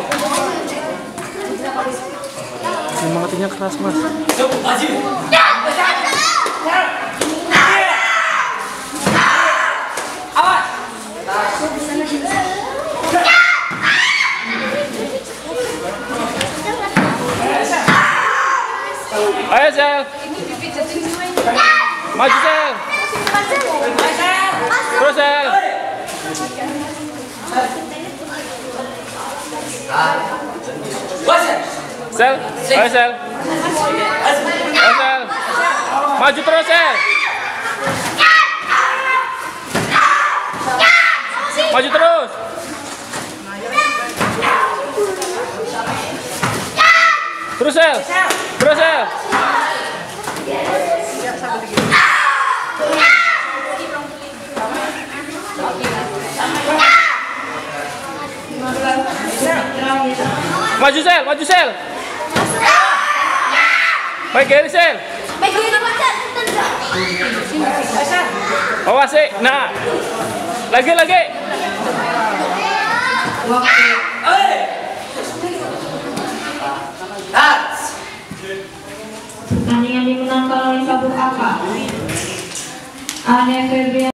Semangatnya keras, Mas. Ayo, Sel. Maju, Sel. Terus, Sel. Sel, ayo, Sel. Ayo, Sel. Maju terus, Sel. Maju terus. Terus, Sel. Terus, Sel. Maju, Sel. Maju, Sel. Baik kiri, Sel. Awas, sih. Nah. Lagi. Pertandingan dimenangkan oleh cabur apa? Ane Febrian.